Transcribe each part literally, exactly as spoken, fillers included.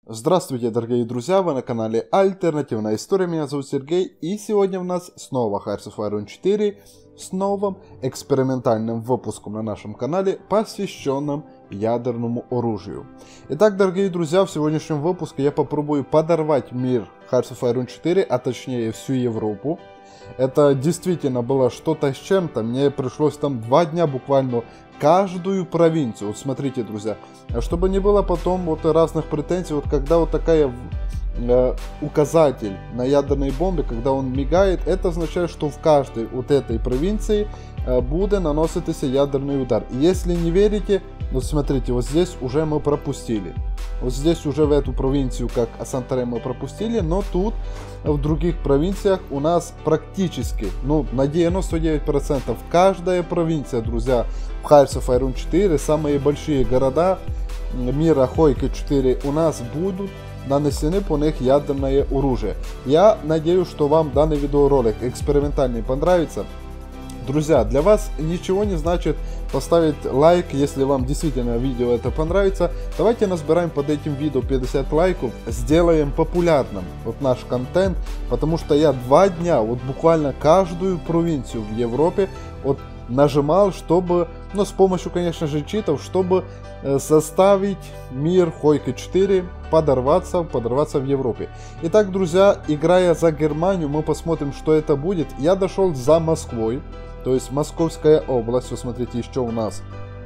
Здравствуйте, дорогие друзья, вы на канале Альтернативная История, меня зовут Сергей, и сегодня у нас снова Hearts of Iron четыре с новым экспериментальным выпуском на нашем канале, посвященным ядерному оружию. Итак, дорогие друзья, в сегодняшнем выпуске я попробую подорвать мир Hearts of Iron четыре, а точнее всю Европу. Это действительно было что-то с чем-то, мне пришлось там два дня буквально каждую провинцию. Вот смотрите, друзья, чтобы не было потом вот разных претензий, вот когда вот такая э, указатель на ядерной бомбе, когда он мигает, это означает, что в каждой вот этой провинции э, будет наноситься ядерный удар. И если не верите, вот смотрите, вот здесь уже мы пропустили. Вот здесь уже в эту провинцию, как Санторе, мы пропустили, но тут в других провинциях у нас практически, ну, на девяносто девять процентов каждая провинция, друзья, в Hearts of Iron четыре, самые большие города мира Хойка четыре, у нас будут нанесены по них ядерное оружие. Я надеюсь, что вам данный видеоролик экспериментальный понравится. Друзья, для вас ничего не значит поставить лайк, если вам действительно видео это понравится. Давайте насобираем под этим видео пятьдесят лайков, сделаем популярным вот наш контент, потому что я два дня, вот буквально каждую провинцию в Европе вот нажимал, чтобы, ну, с помощью, конечно же, читов, чтобы э, заставить мир Хойка четыре подорваться, подорваться в Европе. Итак, друзья, играя за Германию, мы посмотрим, что это будет. Я дошел за Москвой, то есть Московская область. Вот смотрите, еще у нас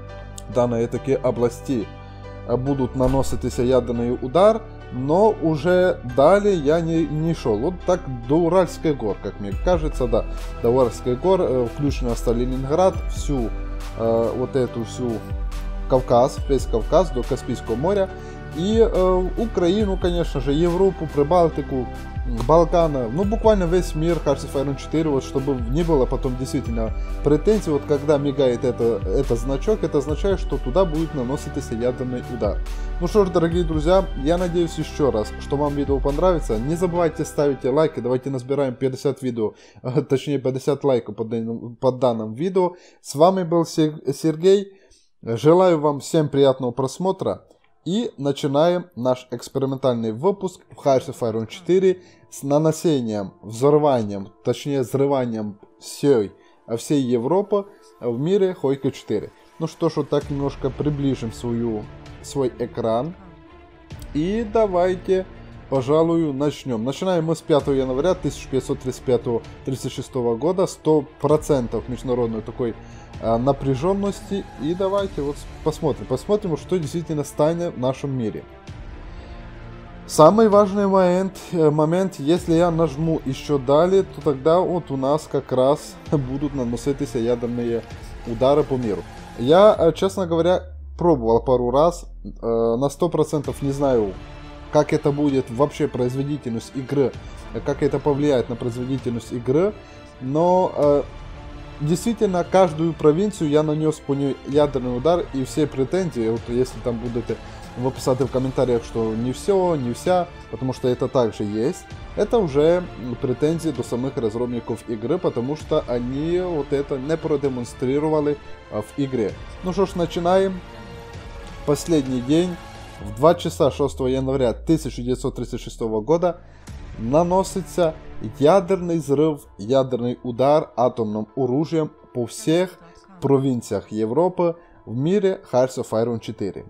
данные такие области будут наноситься ядерный удар, но уже далее я не, не шел. Вот так до Уральских гор, как мне кажется, да, до Уральских гор, э, включено Сталинград, всю э, вот эту всю Кавказ, весь Кавказ до Каспийского моря, и э, Украину, конечно же, Европу, Прибалтику, Балканы, ну буквально весь мир Hearts of Iron четыре, вот чтобы не было потом действительно претензий, вот когда мигает это, это значок, это означает, что туда будет наноситься ядерный удар. Ну что ж, дорогие друзья, я надеюсь еще раз, что вам видео понравится. Не забывайте ставить лайки, давайте насобираем пятьдесят видео, точнее пятьдесят лайков под, под данным видео. С вами был Сергей, желаю вам всем приятного просмотра. И начинаем наш экспериментальный выпуск в Hearts of Iron четыре с наносением, взрыванием, точнее взрыванием всей, всей Европы в мире Хойка четыре. Ну что ж, вот так немножко приближим свою, свой экран. И давайте, пожалуй, начнем. Начинаем мы с пятого января тысяча пятьсот тридцать пятого — тридцать шестого года. сто процентов международной такой а, напряженности. И давайте вот посмотрим. Посмотрим, что действительно станет в нашем мире. Самый важный момент, момент, если я нажму еще далее, то тогда вот у нас как раз будут наноситься ядерные удары по миру. Я, честно говоря, пробовал пару раз. На сто процентов не знаю, как это будет вообще производительность игры, как это повлияет на производительность игры, но э, действительно каждую провинцию я нанес по ней ядерный удар, и все претензии, вот если там будете вы писать в комментариях, что не все, не вся, потому что это также есть, это уже претензии до самых разработчиков игры, потому что они вот это не продемонстрировали в игре. Ну что ж, начинаем. Последний день. В два часа шестого января тысяча девятьсот тридцать шестого года наносится ядерный взрыв, ядерный удар атомным оружием по всех провинциях Европы в мире Hearts of Iron четыре.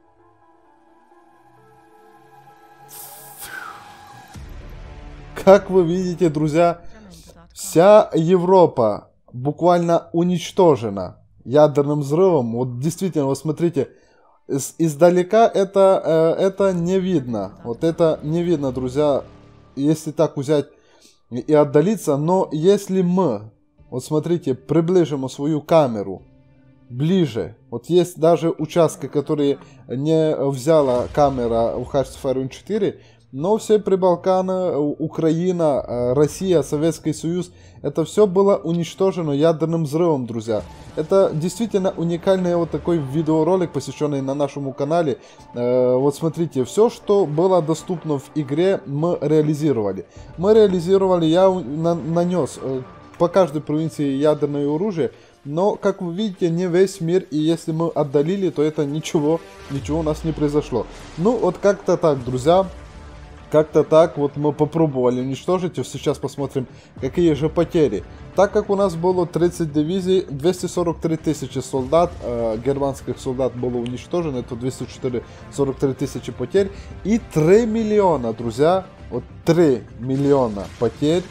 Как вы видите, друзья, вся Европа буквально уничтожена ядерным взрывом. Вот действительно, вот смотрите, издалека это, это не видно. Вот это не видно, друзья, если так взять и отдалиться. Но если мы, вот смотрите, приближим свою камеру ближе. Вот есть даже участки, которые не взяла камера в Hearts of Iron четыре. Но все Прибалканы, Украина, Россия, Советский Союз, это все было уничтожено ядерным взрывом, друзья. Это действительно уникальный вот такой видеоролик, посвященный на нашем канале. Э, вот смотрите, все, что было доступно в игре, мы реализировали. Мы реализировали, я на, нанес э, по каждой провинции ядерное оружие. Но, как вы видите, не весь мир, и если мы отдалили, то это ничего, ничего у нас не произошло. Ну, вот как-то так, друзья. Как-то так вот мы попробовали уничтожить, и сейчас посмотрим, какие же потери. Так как у нас было тридцать дивизий, двести сорок три тысячи солдат, э, германских солдат было уничтожено, это двести сорок три тысячи потерь. И три миллиона, друзья, вот три миллиона потерь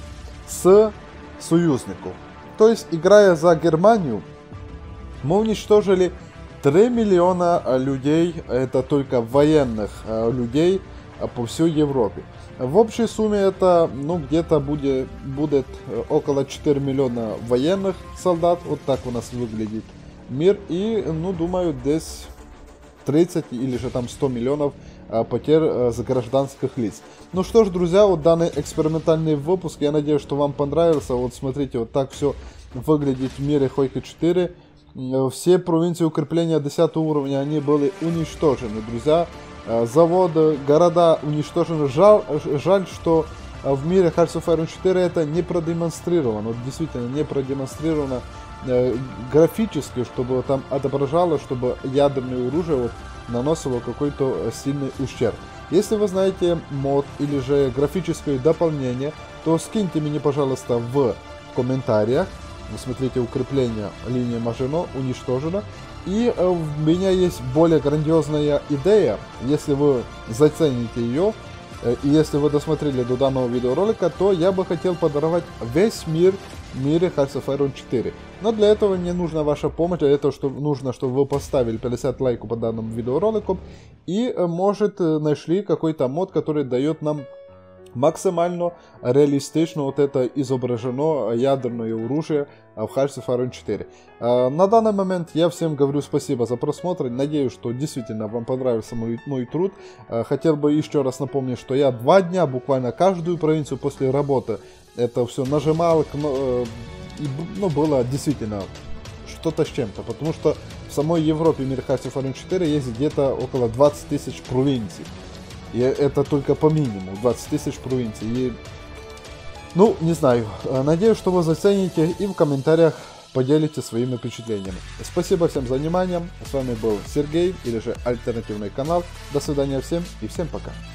с союзников. То есть, играя за Германию, мы уничтожили три миллиона людей, это только военных э, людей, по всей Европе. В общей сумме это, ну, где-то будет, будет около четыре миллиона военных солдат. Вот так у нас выглядит мир. И, ну, думаю, здесь тридцать или же там сто миллионов а, потерь а, за гражданских лиц. Ну что ж, друзья, вот данный экспериментальный выпуск, я надеюсь, что вам понравился. Вот смотрите, вот так все выглядит в мире Хойке четыре. Все провинции укрепления десятого уровня, они были уничтожены, друзья. Заводы, города уничтожены. Жаль, жаль, что в мире Hearts of Iron четыре это не продемонстрировано. Вот действительно не продемонстрировано э, графически, чтобы там отображало, чтобы ядерное оружие вот, наносило какой-то сильный ущерб. Если вы знаете мод или же графическое дополнение, то скиньте мне, пожалуйста, в комментариях. Вы смотрите, укрепление линии Мажино уничтожено. И э, у меня есть более грандиозная идея, если вы зацените ее, э, и если вы досмотрели до данного видеоролика, то я бы хотел подаровать весь мир в мире Hearts of Iron четыре. Но для этого мне нужна ваша помощь, для этого что, нужно, чтобы вы поставили пятьдесят лайков по данному видеоролику, и э, может э, нашли какой-то мод, который дает нам максимально реалистично вот это изображено ядерное оружие в Hearts of Iron четыре. На данный момент я всем говорю спасибо за просмотр. Надеюсь, что действительно вам понравился мой, мой труд. Хотел бы еще раз напомнить, что я два дня буквально каждую провинцию после работы это все нажимал. И, ну, было действительно что-то с чем-то. Потому что в самой Европе в мире Hearts of Iron четыре есть где-то около двадцати тысяч провинций. И это только по минимуму, двадцать тысяч провинций. И, ну, не знаю, надеюсь, что вы зацените и в комментариях поделитесь своими впечатлениями. Спасибо всем за внимание. С вами был Сергей, или же Альтернативный канал. До свидания всем и всем пока.